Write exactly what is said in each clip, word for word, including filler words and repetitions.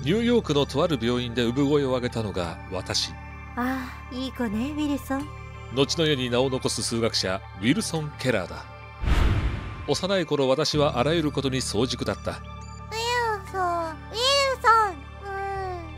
ニューヨークのとある病院で産声を上げたのが私。 ああ、いい子ね、ウィルソン。 後の世に名を残す数学者ウィルソン・ケラーだ。幼い頃、私はあらゆることに早熟だった。 ウィルソン、ウィルソン、うん、うん、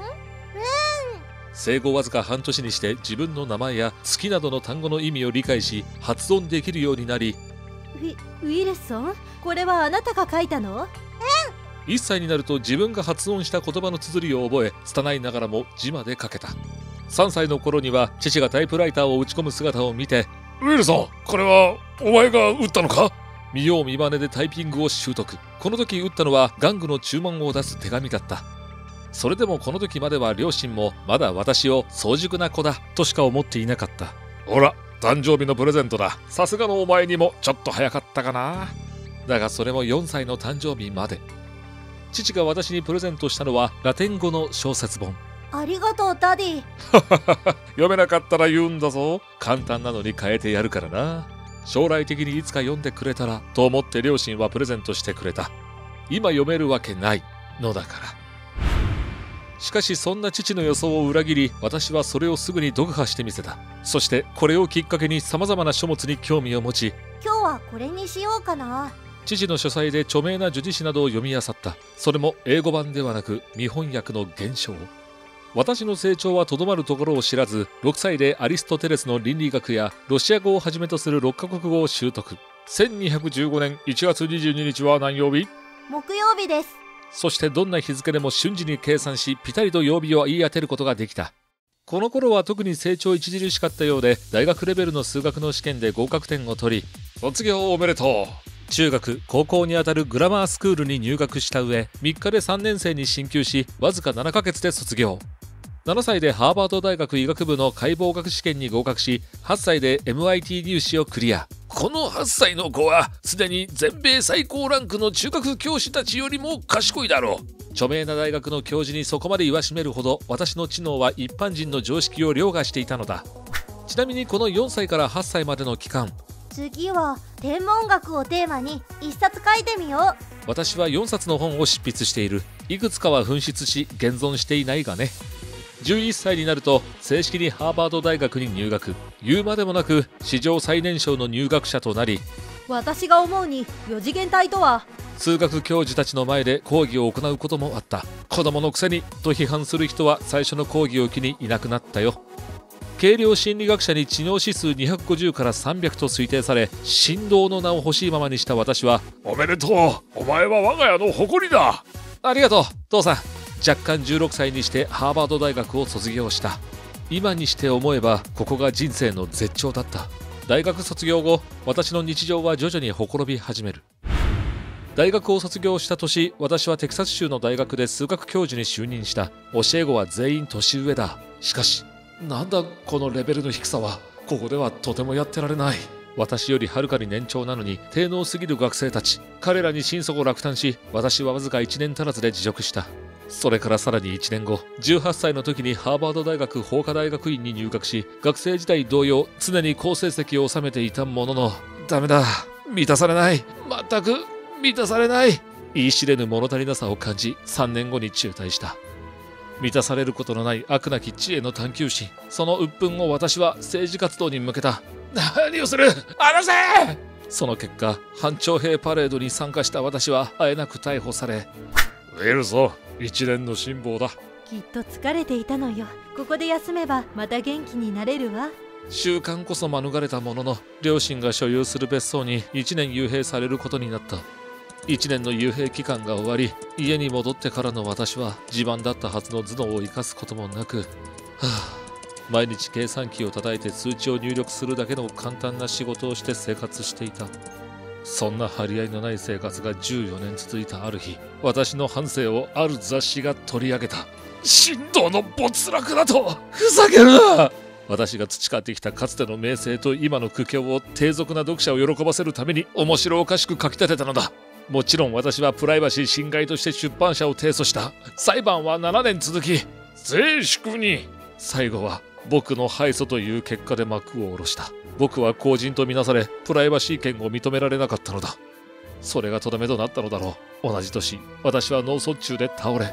生後わずか半年にして自分の名前や月などの単語の意味を理解し発音できるようになり、 ウィ、ウィルソン、これはあなたが書いたの？ いっさいになると自分が発音した言葉の綴りを覚え、拙いながらも字まで書けた。さんさいの頃には父がタイプライターを打ち込む姿を見て、ウィルソン、これはお前が打ったのか？見よう見まねでタイピングを習得。この時打ったのは玩具の注文を出す手紙だった。それでもこの時までは両親もまだ私を早熟な子だとしか思っていなかった。ほら、誕生日のプレゼントだ。さすがのお前にもちょっと早かったかな。だがそれもよんさいの誕生日まで。父が私にプレゼントしたのはラテン語の小説本。 ありがとう、ダディ。 読めなかったら言うんだぞ。簡単なのに変えてやるからな。将来的にいつか読んでくれたらと思って両親はプレゼントしてくれた。今読めるわけないのだから。しかしそんな父の予想を裏切り、私はそれをすぐに読破してみせた。そしてこれをきっかけに様々な書物に興味を持ち、 今日はこれにしようかな。 父の書斎で著名な叙事詩などを読み漁った。それも英語版ではなく未翻訳の原書を。私の成長はとどまるところを知らず、ろくさいでアリストテレスの倫理学やロシア語をはじめとするろっかこく語を習得。せんにひゃくじゅうごねんいちがつにじゅうににちは何曜日？ 木曜日です。 そしてどんな日付でも瞬時に計算し、ピタリと曜日を言い当てることができた。この頃は特に成長著しかったようで、大学レベルの数学の試験で合格点を取り、卒業おめでとう。中学高校にあたるグラマースクールに入学した上、みっかでさんねんせいに進級し、わずかななかげつで卒業。ななさいでハーバード大学医学部の解剖学試験に合格し、はっさいで エムアイティー 入試をクリア。このはっさいの子はすでに全米最高ランクの中学教師たちよりも賢いだろう。著名な大学の教授にそこまで言わしめるほど、私の知能は一般人の常識を凌駕していたのだ。ちなみにこのよんさいからはっさいまでの期間、 次は天文学をテーマに一冊書いてみよう。 私はよんさつの本を執筆している。いくつかは紛失し現存していないがね。じゅういっさいになると正式にハーバード大学に入学。言うまでもなく史上最年少の入学者となり、 私が思うによ次元体とは、 数学教授たちの前で講義を行うこともあった。子供のくせにと批判する人は最初の講義を機にいなくなったよ。計量心理学者に知能指数にひゃくごじゅうからさんびゃくと推定され、神童の名を欲しいままにした私は、おめでとう、お前は我が家の誇りだ。ありがとう父さん。若干じゅうろくさいにしてハーバード大学を卒業した。今にして思えばここが人生の絶頂だった。大学卒業後、私の日常は徐々にほころび始める。大学を卒業した年、私はテキサス州の大学で数学教授に就任した。教え子は全員年上だ。しかしなんだこのレベルの低さは。ここではとてもやってられない。私よりはるかに年長なのに低能すぎる学生たち。彼らに心底落胆し、私はわずかいちねん足らずで辞職した。それからさらにいちねんご、じゅうはっさいの時にハーバード大学法科大学院に入学し、学生時代同様常に好成績を収めていたものの、ダメだ、満たされない、全く満たされない、言い知れぬ物足りなさを感じ、さんねんごに中退した。満たされることのない飽くなき知恵の探求心、その鬱憤を私は政治活動に向けた。何をする、離せ。その結果、反徴兵パレードに参加した私はあえなく逮捕され、ウェルソン、一連の辛抱だ。 きっと疲れていたのよ。ここで休めばまた元気になれるわ。 習慣こそ免れたものの、両親が所有する別荘にいちねん幽閉されることになった。いちねんの幽閉期間が終わり、家に戻ってからの私は自慢だったはずの頭脳を生かすこともなく、はあ、毎日計算機を叩いて数値を入力するだけの簡単な仕事をして生活していた。そんな張り合いのない生活がじゅうよねん続いたある日、私の半生をある雑誌が取り上げた。神童の没落だと。ふざけるな。私が培ってきたかつての名声と今の苦境を低俗な読者を喜ばせるために面白おかしく書き立てたのだ。もちろん私はプライバシー侵害として出版社を提訴した。裁判はななねん続き、静粛に。最後は僕の敗訴という結果で幕を下ろした。僕は公人とみなされ、プライバシー権を認められなかったのだ。それがとどめとなったのだろう。同じ年、私は脳卒中で倒れ、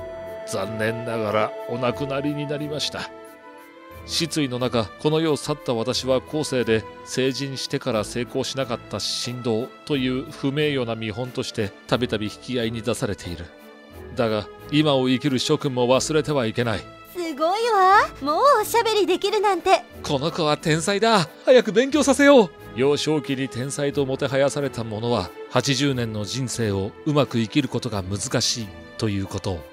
残念ながらお亡くなりになりました。失意の中、この世を去った私は後世で成人してから成功しなかった神童という不名誉な見本としてたびたび引き合いに出されている。だが今を生きる諸君も忘れてはいけない。 すごいわ、もうおしゃべりできるなんて。 この子は天才だ、早く勉強させよう。幼少期に天才ともてはやされた者ははちじゅうねんの人生をうまく生きることが難しいということを。